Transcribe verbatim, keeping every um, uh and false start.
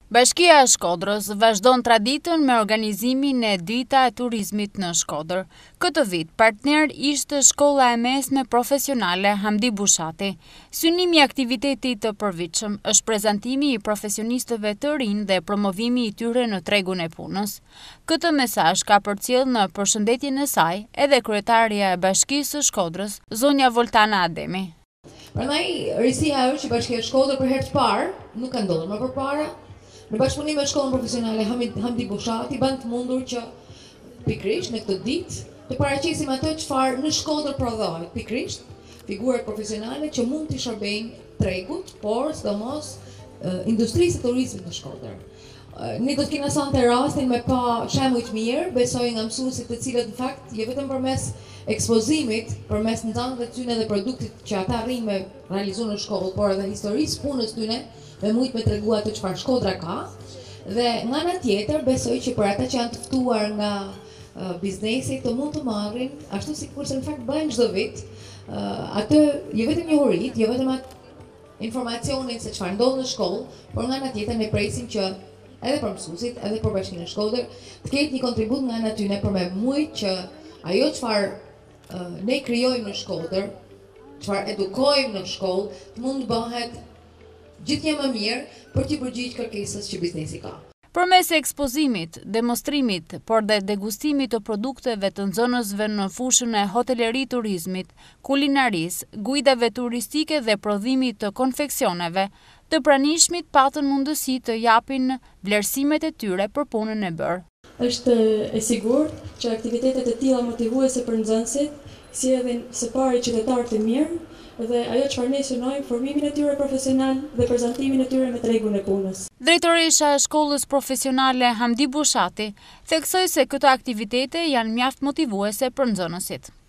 Bashkia e Shkodrës vazhdon traditën me organizimin e Dita e Turizmit në Shkodër. Këtë vit, partner ishte Shkolla e Mesme Profesionale Hamdi Bushati. Synimi i aktivitetit të përvitshëm është prezantimi i profesionistëve të rinj dhe promovimi i tyre në tregun e punës. Këtë mesazh ka përcjell në përshëndetjen e saj edhe kryetaria e Bashkisë së Shkodrës, zonja Voltana Ademi. Prandaj, risia është që Bashkia e Shkodrës për herë të parë, nuk ka ndodhur më përpara, në bashkëpunim me Shkollën Profesionale Hamdi Bushati ban të mundur që pikrisht në këtë ditë të paraqesim atë çfarë në Shkodër prodhohet, pikrisht figurat profesionale që mund të shërbejnë tregut, por sidomos industrisë së turizmit në Shkodër. Ne do të kemi sonte rastin me pa shembuj të mirë, besoj nga mësuesit të cilët në fakt jo vetëm përmes ekspozimit, përmes nxënësve të tyre dhe produktit që ata arrin me realizuar në shkollë, por edhe historisë punës tyre, me mujt me tregua të çfarë Shkodra ka. Dhe nga ana tjetër, besoj që për ata që janë të ftuar nga uh, biznesi të mund të marrin, ashtu sikur se në fakt bëjnë çdo vit, uh, atë jo vetëm njohurit, jo vetëm atë informacionin se çfarë ndodh në shkollë, por nga ana tjetër ne presim që edhe për mësuesit, edhe për Bashkinë e Shkodër, të ketë një kontribut nga ana tyre për me mujt që ajo çfarë uh, ne krijojmë në Shkodër, çfarë edukojmë në shkollë, të mund të bëhet gjithnjë më mirë për të përgjigjur kërkesës që biznesi ka. Përmes ekspozimit, demonstrimit, por dhe degustimit të produkteve të nxënësve në fushën e hoteleri turizmit, kulinaris, guidave turistike dhe prodhimit të konfeksioneve, të pranishmit patën mundësi të japin vlerësimet e tyre për punën e bërë. Është e sigurt që aktivitetet e tilla motivuese për nxënësit sjellin së pari qytetar të mirë dhe ajo çfarë ne synojmë formimin e tyre profesional dhe prezantimin e tyre me tregun e punës. Drejtoresha e Shkollës Profesionale Hamdi Bushati theksoi se këto aktivitete janë mjaft motivuese për nxënësit.